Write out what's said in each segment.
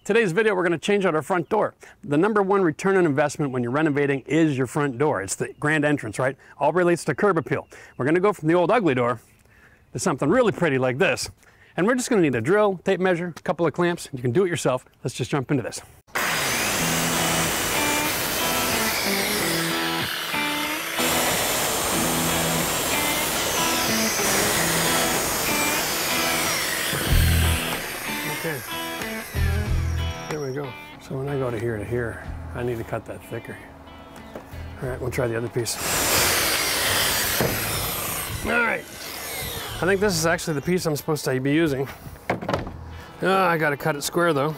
Today's video, we're going to change out our front door. The #1 return on investment when you're renovating is your front door. It's the grand entrance, right? All relates to curb appeal. We're going to go from the old ugly door to something really pretty like this. And we're just going to need a drill, tape measure, a couple of clamps. You can do it yourself. Let's just jump into this. Okay. There we go. So when I go to here, I need to cut that thicker. All right, we'll try the other piece. All right. I think this is actually the piece I'm supposed to be using. I gotta cut it square though.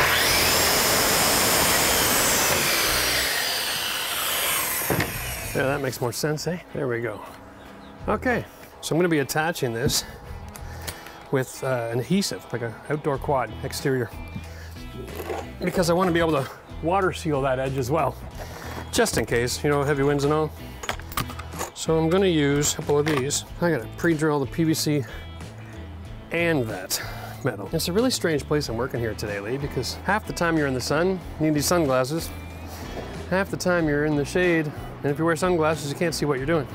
Yeah, that makes more sense, eh? There we go. Okay, so I'm gonna be attaching this with an adhesive, like an outdoor quad exterior, because I want to be able to water seal that edge as well, just in case, you know, heavy winds and all. So I'm going to use a couple of these. I got to pre-drill the PVC and that metal. It's a really strange place I'm working here today, Lee, because half the time you're in the sun, you need these sunglasses. Half the time you're in the shade, and if you wear sunglasses, you can't see what you're doing.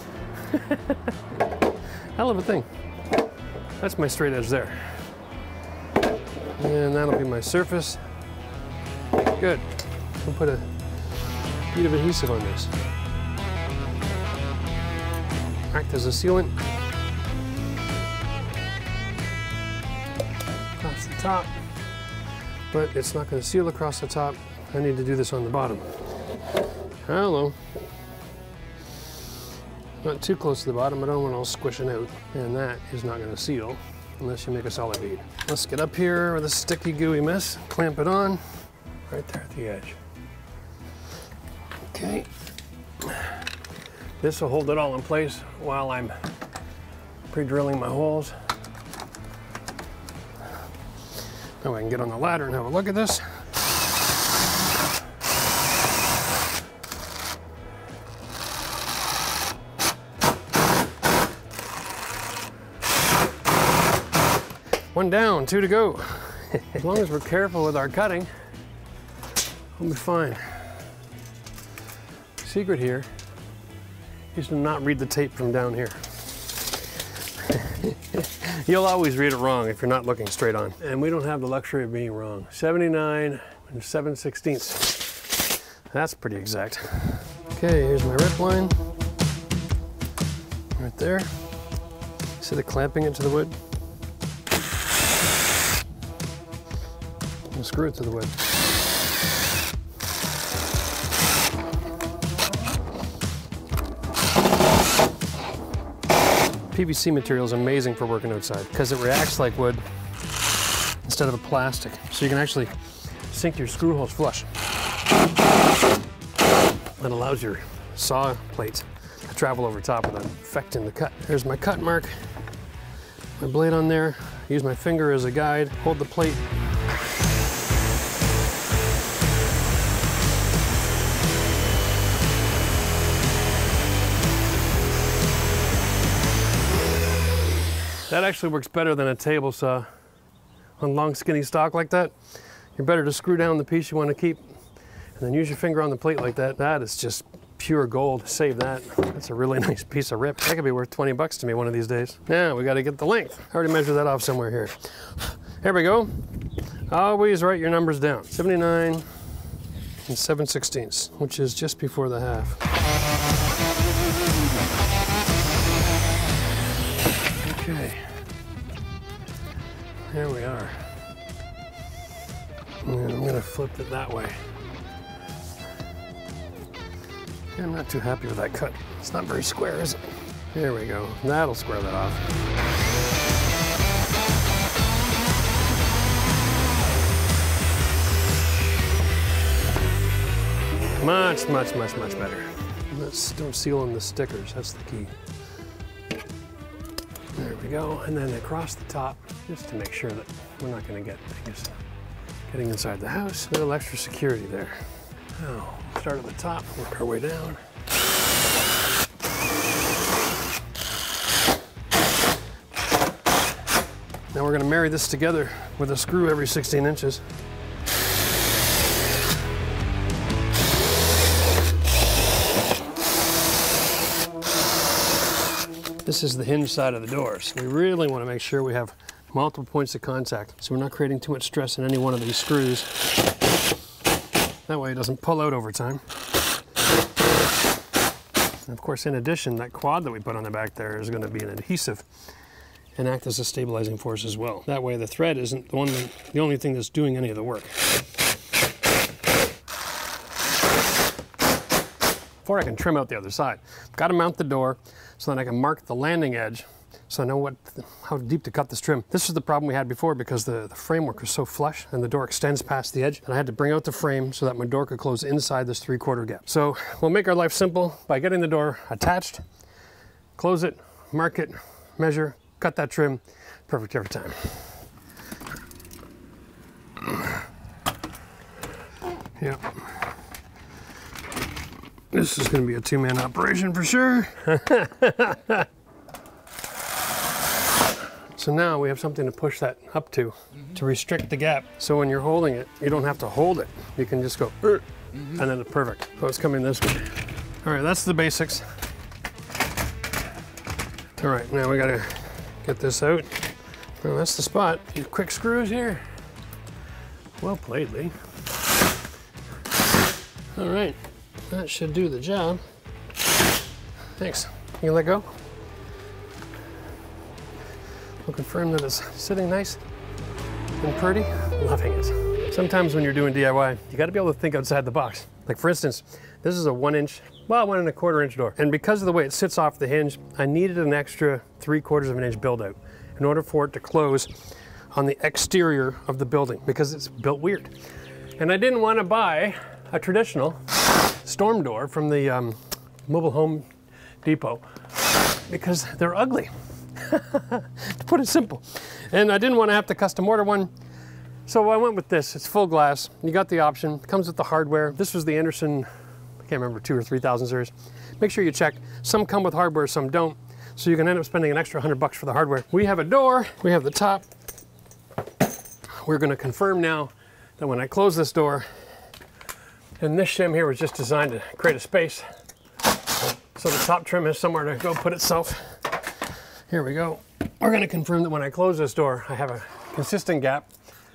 Hell of a thing. That's my straight edge there. And that'll be my surface. Good. I'll put a bead of adhesive on this. Act as a sealant. Across the top. But it's not going to seal across the top. I need to do this on the bottom. Hello. Not too close to the bottom, I don't want it all squishing out. And that is not going to seal unless you make a solid bead. Let's get up here with a sticky gooey mess, clamp it on, right there at the edge. Okay. This will hold it all in place while I'm pre-drilling my holes. Now I can get on the ladder and have a look at this. One down, 2 to go. As long as we're careful with our cutting, we'll be fine. Secret here is to not read the tape from down here. You'll always read it wrong if you're not looking straight on. And we don't have the luxury of being wrong. 79 and 7/16. That's pretty exact. Okay, here's my rip line. Right there. Instead of clamping it to the wood, and screw it to the wood. PVC material is amazing for working outside because it reacts like wood instead of a plastic. So you can actually sink your screw holes flush. That allows your saw plate to travel over top without affecting the cut. There's my cut mark, my blade on there. Use my finger as a guide, hold the plate. That actually works better than a table saw. On long skinny stock like that, you're better to screw down the piece you want to keep and then use your finger on the plate like that. That is just pure gold. Save that. That's a really nice piece of rip. That could be worth 20 bucks to me one of these days. Now we got to get the length. I already measured that off somewhere here. Here we go. Always write your numbers down. 79 and 7/16, which is just before the half. Okay, there we are. And I'm gonna flip it that way. I'm not too happy with that cut. It's not very square, is it? There we go. That'll square that off. Much, much, much, much better. Don't seal in the stickers, that's the key. There we go, and then across the top, just to make sure that we're not going to get things getting inside the house. A little extra security there. Now, start at the top, work our way down. Now we're going to marry this together with a screw every 16 inches. This is the hinge side of the door, so we really want to make sure we have multiple points of contact, so we're not creating too much stress in any one of these screws. That way it doesn't pull out over time. And of course, in addition, that quad that we put on the back there is going to be an adhesive and act as a stabilizing force as well. That way the thread isn't the only thing that's doing any of the work. Before I can trim out the other side, I've got to mount the door so that I can mark the landing edge so I know how deep to cut this trim. This is the problem we had before because the framework was so flush and the door extends past the edge, and I had to bring out the frame so that my door could close inside this 3/4 gap. So we'll make our life simple by getting the door attached, close it, mark it, measure, cut that trim, perfect every time. Yep. This is going to be a two-man operation for sure. So now we have something to push that up to restrict the gap. So when you're holding it, you don't have to hold it. You can just go, and then it's perfect. So it's coming this way. All right, that's the basics. All right, now we gotta get this out. Well, that's the spot. These quick screws here. Well played, Lee. All right, that should do the job. Thanks. You let go? We'll confirm that it's sitting nice and pretty. Loving it. Sometimes when you're doing DIY, you gotta be able to think outside the box. Like for instance, this is a 1.25 inch door. And because of the way it sits off the hinge, I needed an extra 3/4 inch build out in order for it to close on the exterior of the building because it's built weird. And I didn't want to buy a traditional storm door from the mobile home depot because they're ugly. To put it simple. And I didn't want to have to custom order one, so I went with this. It's full glass. You got the option. It comes with the hardware. This was the Anderson, I can't remember, 2,000 or 3,000 series. Make sure you check. Some come with hardware, some don't. So you can end up spending an extra $100 for the hardware. We have a door. We have the top. We're going to confirm now that when I close this door, and this shim here was just designed to create a space, so the top trim has somewhere to go put itself. Here we go. We're going to confirm that when I close this door, I have a consistent gap.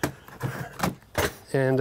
And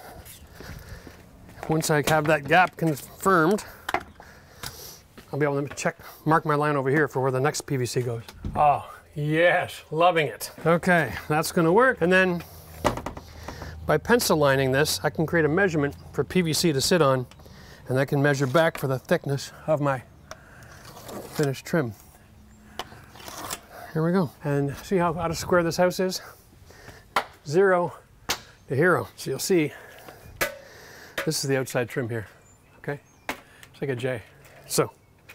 once I have that gap confirmed, I'll be able to mark my line over here for where the next PVC goes. Oh, yes, loving it. Okay, that's going to work. And then by pencil lining this, I can create a measurement for PVC to sit on, and I can measure back for the thickness of my finished trim. Here we go. And see how out of square this house is? 0 to hero. So you'll see, this is the outside trim here, okay? It's like a J. So,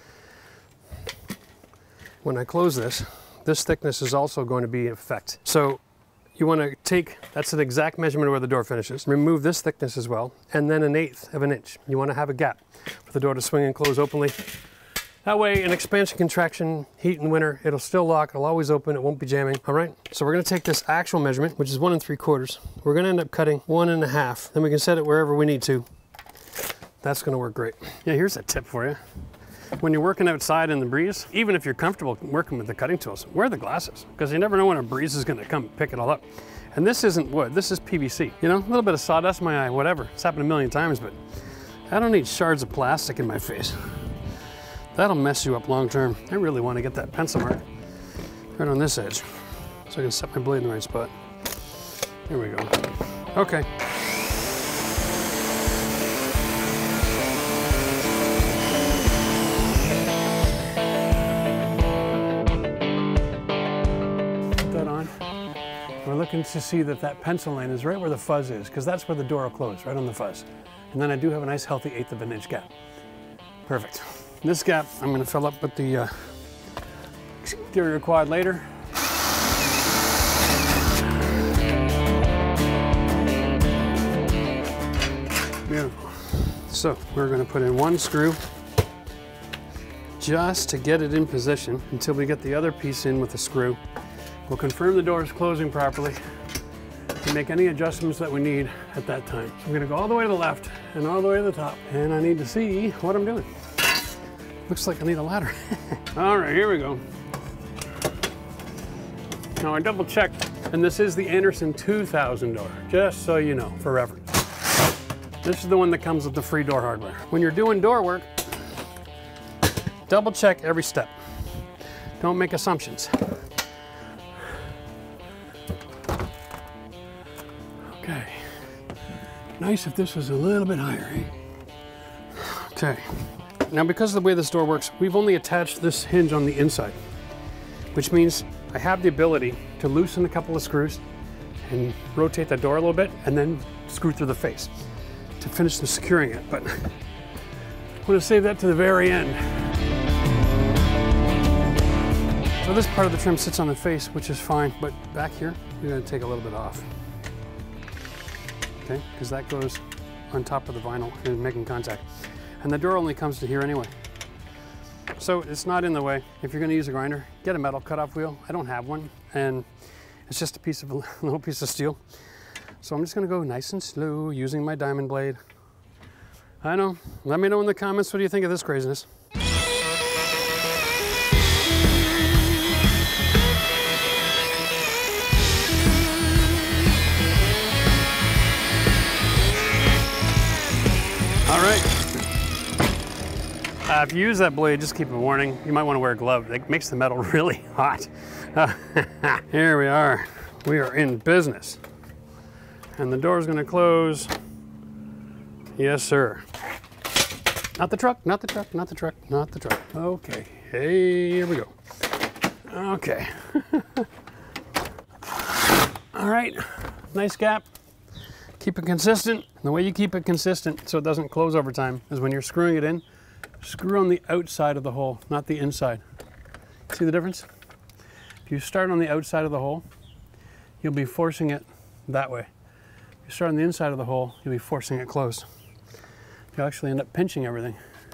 when I close this, this thickness is also going to be in effect. So, you want to take, that's an exact measurement of where the door finishes. Remove this thickness as well, and then 1/8 inch. You want to have a gap for the door to swing and close openly. That way, in expansion, contraction, heat and winter, it'll still lock, it'll always open, it won't be jamming, all right? So we're gonna take this actual measurement, which is 1 3/4. We're gonna end up cutting 1 1/2. Then we can set it wherever we need to. That's gonna work great. Yeah, here's a tip for you. When you're working outside in the breeze, even if you're comfortable working with the cutting tools, wear the glasses, because you never know when a breeze is gonna come pick it all up. And this isn't wood, this is PVC. You know, a little bit of sawdust in my eye, whatever. It's happened a million times, but I don't need shards of plastic in my face. That'll mess you up long term. I really want to get that pencil mark right on this edge so I can set my blade in the right spot. There we go. Okay. Put that on. We're looking to see that that pencil line is right where the fuzz is, because that's where the door will close, right on the fuzz. And then I do have a nice healthy 1/8 inch gap. Perfect. This gap I'm going to fill up with the exterior quad later. Beautiful. So we're going to put in 1 screw just to get it in position until we get the other piece in with the screw. We'll confirm the door is closing properly and make any adjustments that we need at that time. So I'm going to go all the way to the left and all the way to the top, and I need to see what I'm doing. Looks like I need a ladder. All right, here we go. Now I double checked, and this is the Anderson 2000 door, just so you know, for reference. This is the one that comes with the free door hardware. When you're doing door work, double check every step. Don't make assumptions. Okay. Nice if this was a little bit higher, eh? Okay. Now because of the way this door works, we've only attached this hinge on the inside, which means I have the ability to loosen a couple of screws and rotate the door a little bit and then screw through the face to finish securing it, but I'm going to save that to the very end. So this part of the trim sits on the face, which is fine, but back here, we're going to take a little bit off. Okay, because that goes on top of the vinyl and making contact. And the door only comes to here anyway. So it's not in the way. If you're going to use a grinder, get a metal cutoff wheel. I don't have one, and it's just a little piece of steel. So I'm just going to go nice and slow using my diamond blade. I know. Let me know in the comments what do you think of this craziness. All right. If you use that blade, just keep a warning. You might want to wear a glove. It makes the metal really hot. Here we are. We are in business. And the door is going to close. Yes, sir. Not the truck, not the truck, not the truck, not the truck. Okay, hey, here we go. Okay. All right, nice gap. Keep it consistent. And the way you keep it consistent so it doesn't close over time is when you're screwing it in, screw on the outside of the hole, not the inside. See the difference? If you start on the outside of the hole, you'll be forcing it that way. If you start on the inside of the hole, you'll be forcing it closed. You'll actually end up pinching everything.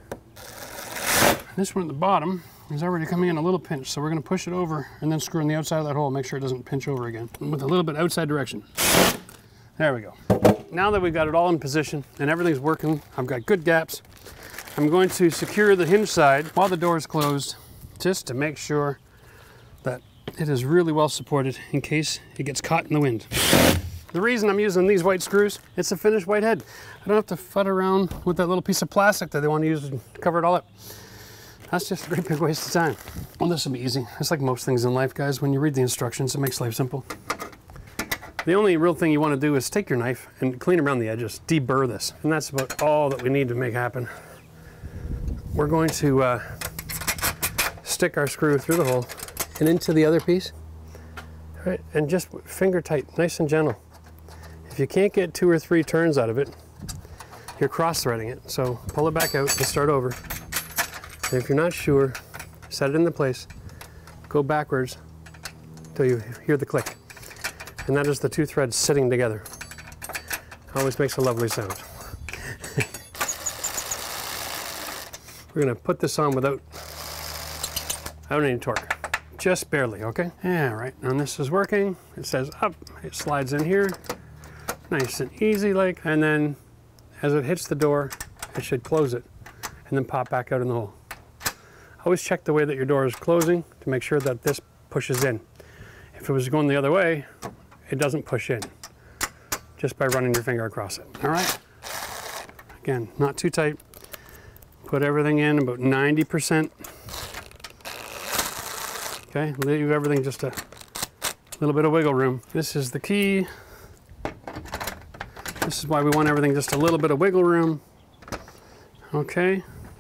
This one at the bottom is already coming in a little pinch, so we're going to push it over and then screw on the outside of that hole, make sure it doesn't pinch over again, with a little bit outside direction. There we go. Now that we've got it all in position and everything's working, I've got good gaps, I'm going to secure the hinge side while the door is closed, just to make sure that it is really well supported in case it gets caught in the wind. The reason I'm using these white screws, it's a finished white head. I don't have to fud around with that little piece of plastic that they want to use to cover it all up. That's just a great big waste of time. Well, this will be easy. It's like most things in life, guys. When you read the instructions, it makes life simple. The only real thing you want to do is take your knife and clean around the edges, deburr this. And that's about all that we need to make happen. We're going to stick our screw through the hole and into the other piece. All right, and just finger tight, nice and gentle. If you can't get 2 or 3 turns out of it, you're cross-threading it. So pull it back out and start over. And if you're not sure, set it into place, go backwards until you hear the click. And that is the 2 threads sitting together. Always makes a lovely sound. We're gonna put this on without any torque. Just barely, okay? Yeah, right, and this is working. It says up, it slides in here. Nice and easy like, and then as it hits the door, it should close it and then pop back out in the hole. Always check the way that your door is closing to make sure that this pushes in. If it was going the other way, it doesn't push in just by running your finger across it. All right? Again, not too tight. Put everything in about 90%. Okay, leave everything just a little bit of wiggle room. This is the key. This is why we want everything just a little bit of wiggle room. Okay.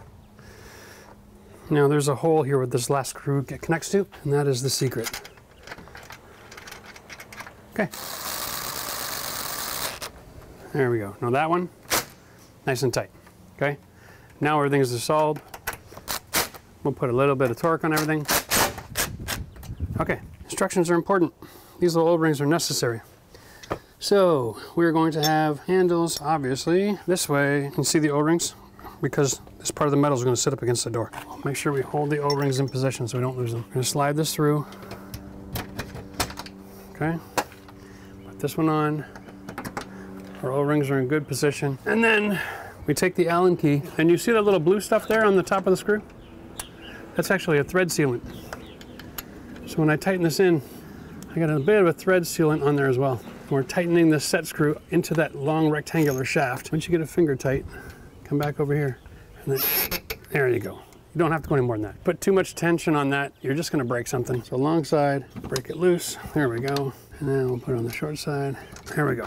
Now there's a hole here where this last screw connects to, and that is the secret. Okay. There we go. Now that one, nice and tight. Okay. Now everything is solid. We'll put a little bit of torque on everything. Okay. Instructions are important. These little O-rings are necessary. So we're going to have handles, obviously, this way. You can see the O-rings because this part of the metal is going to sit up against the door. Make sure we hold the O-rings in position so we don't lose them. We're going to slide this through. Okay. Put this one on. Our O-rings are in good position. And then we take the Allen key, and you see that little blue stuff there on the top of the screw? That's actually a thread sealant. So when I tighten this in, I got a bit of a thread sealant on there as well. We're tightening the set screw into that long rectangular shaft. Once you get a finger tight, come back over here. And then, there you go. You don't have to go any more than that. Put too much tension on that, you're just gonna break something. So long side, break it loose. There we go. And then we'll put it on the short side. There we go.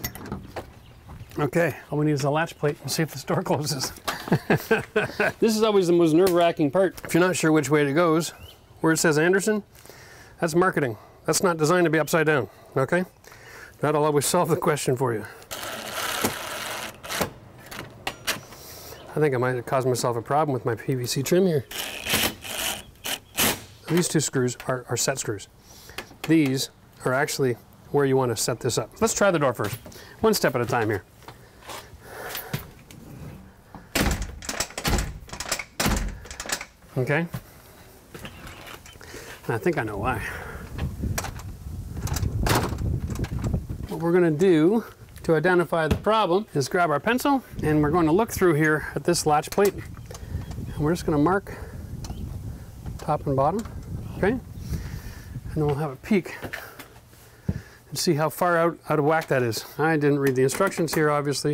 Okay, all we need is a latch plate and see if this door closes. This is always the most nerve-wracking part. If you're not sure which way it goes, where it says Anderson, that's marketing. That's not designed to be upside down, okay? That'll always solve the question for you. I think I might have caused myself a problem with my PVC trim here. These two screws are set screws. These are actually where you want to set this up. Let's try the door first. One step at a time here. Okay. And I think I know why. What we're going to do to identify the problem is grab our pencil and we're going to look through here at this latch plate. And we're just going to mark top and bottom, okay? And then we'll have a peek and see how far out of whack that is. I didn't read the instructions here, obviously.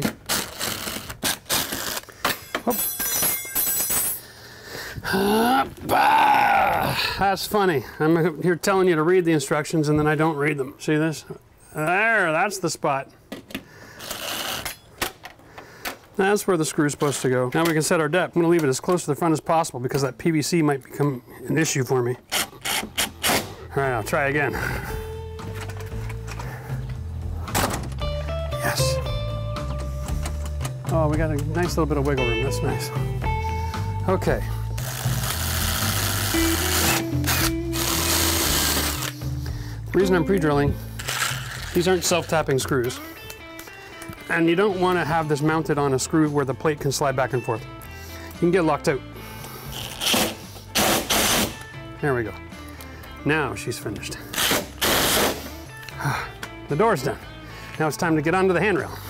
That's funny. I'm here telling you to read the instructions and then I don't read them. See this? There, that's the spot. That's where the screw's supposed to go. Now we can set our depth. I'm gonna leave it as close to the front as possible because that PVC might become an issue for me. All right, I'll try again. Yes. Oh, we got a nice little bit of wiggle room. That's nice. Okay. The reason I'm pre-drilling, these aren't self-tapping screws. And you don't want to have this mounted on a screw where the plate can slide back and forth. You can get locked out. There we go. Now she's finished. The door's done. Now it's time to get onto the handrail.